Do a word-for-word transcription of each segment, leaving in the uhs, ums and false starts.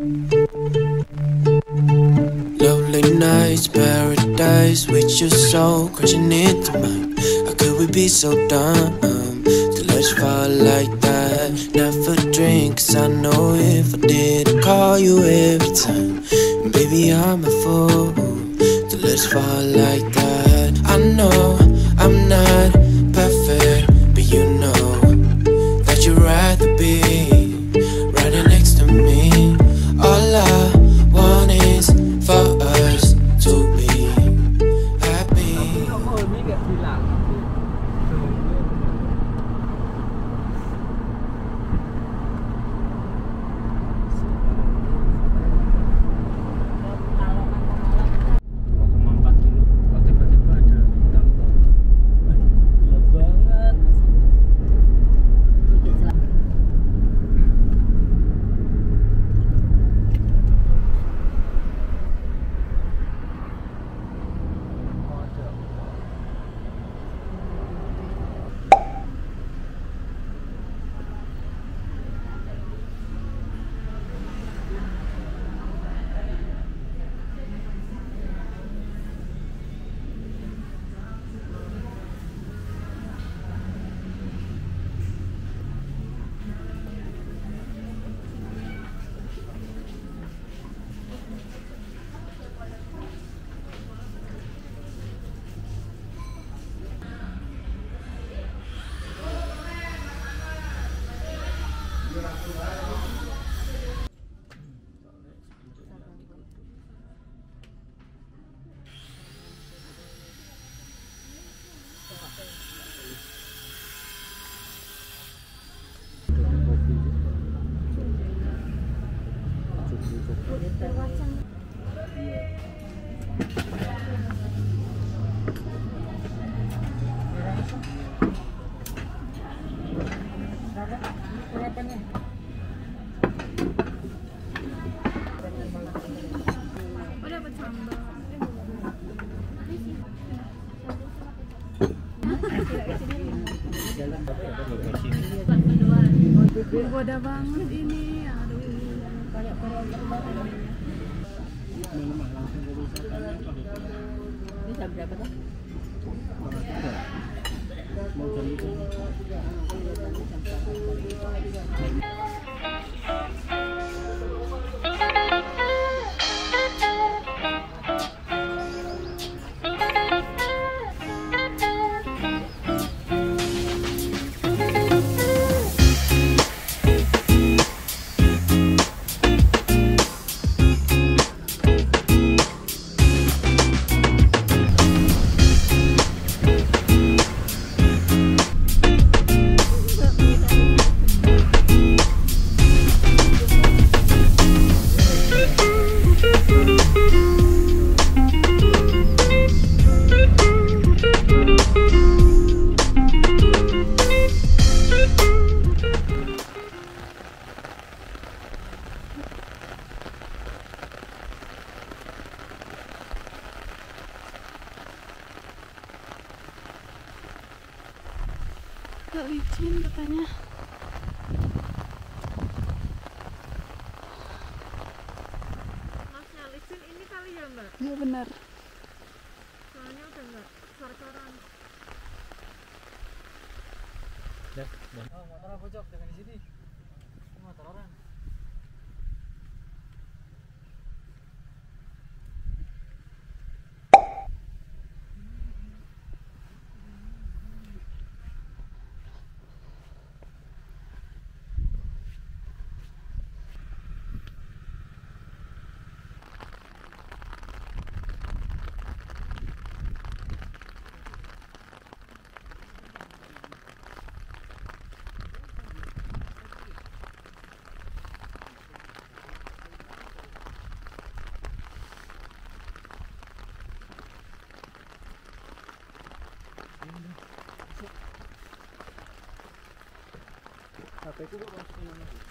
Lovely nights, paradise with your soul crashing into mine. How could we be so dumb to let you fall like that? Never drink, 'cause I know if I did, I'd call you every time. And baby, I'm a fool to let you fall like that. I know I'm not perfect, but you know that you'd rather be right next to me. All I want is for us to be happy. Goda banget ini, aduh. Bisa berapa tuh? Gak licin katanya. Masnya licin ini kali ya mbak? Iya benar. Soalnya udah nggak cor-coran. Oh, motor pojok jangan di sini. Ini motor orang. H P ku kok masukin mana sih?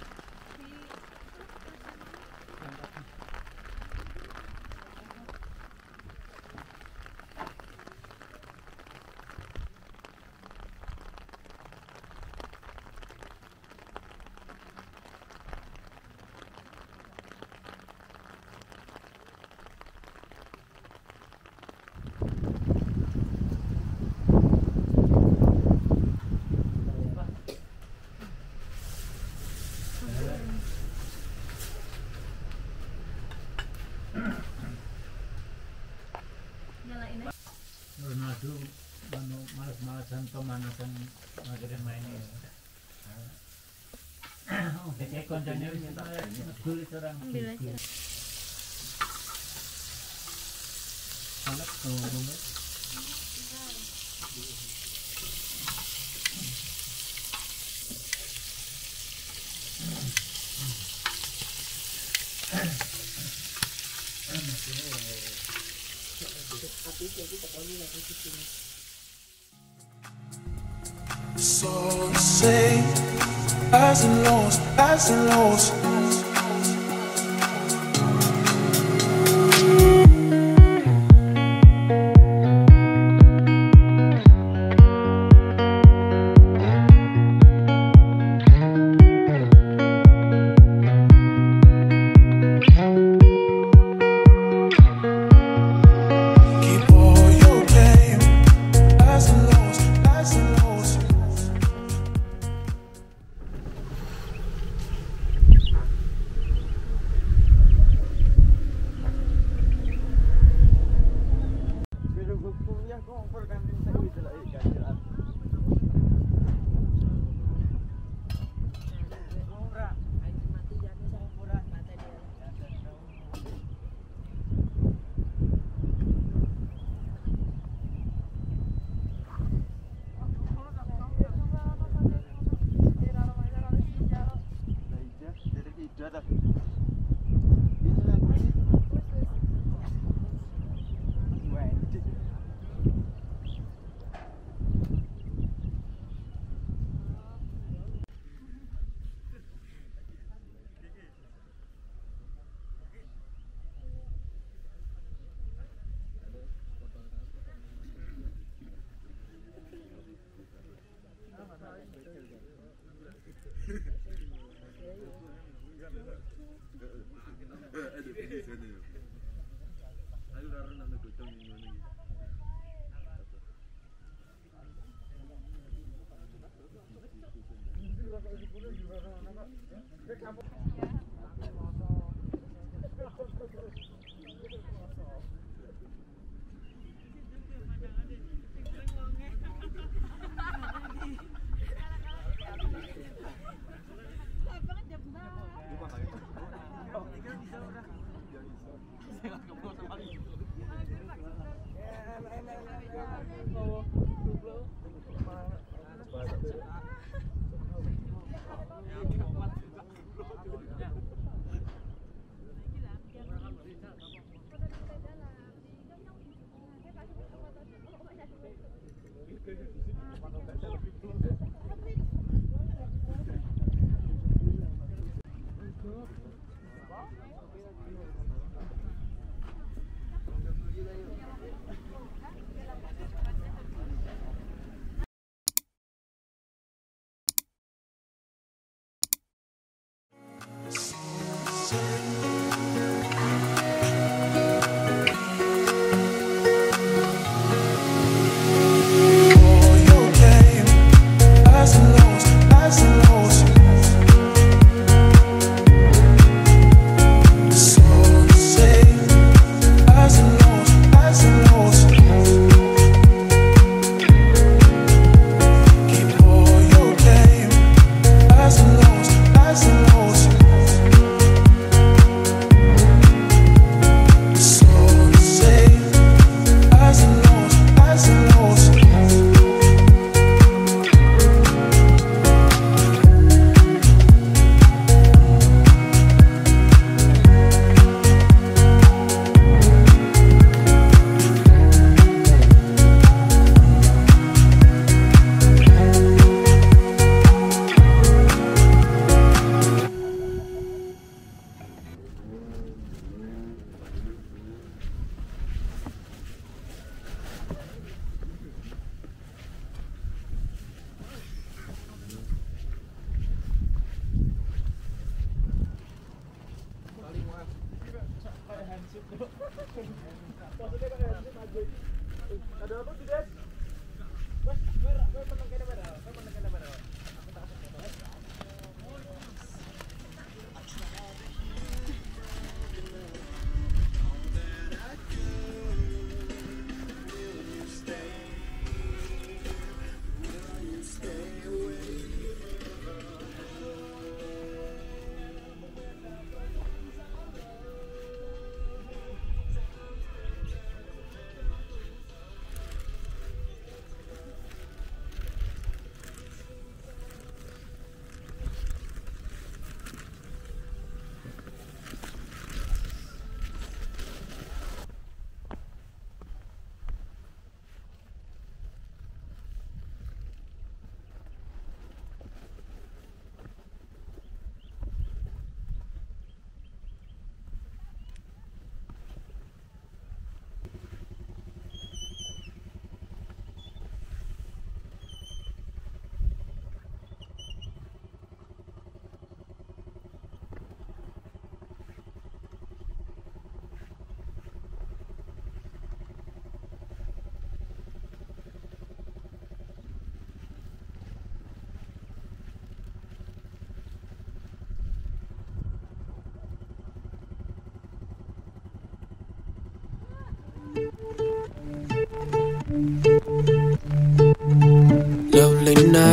Ambil aja. So say highs and lows, highs and lows.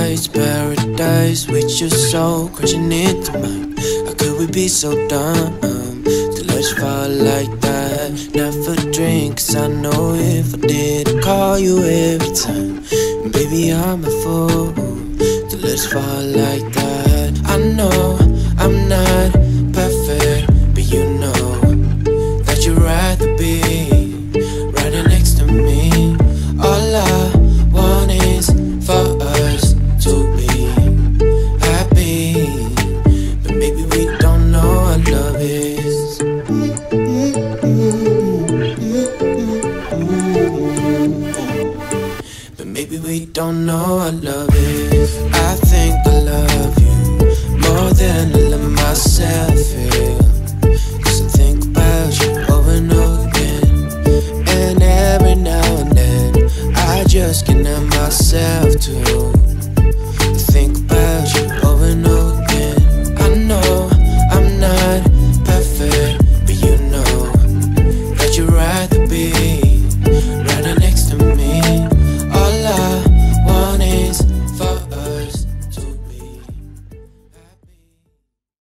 it's paradise with your soul crashing into mine. How could we be so dumb to let you fall like that? Never drink, cause I know if I did I'd call you every time. And baby, I'm a fool to let you fall like that. I know I'm not perfect, but you know that you'd rather be right next to me. All I want is for us to be happy, but maybe we don't know what love is. But maybe we don't know what love is. I think I love you more than I love myself.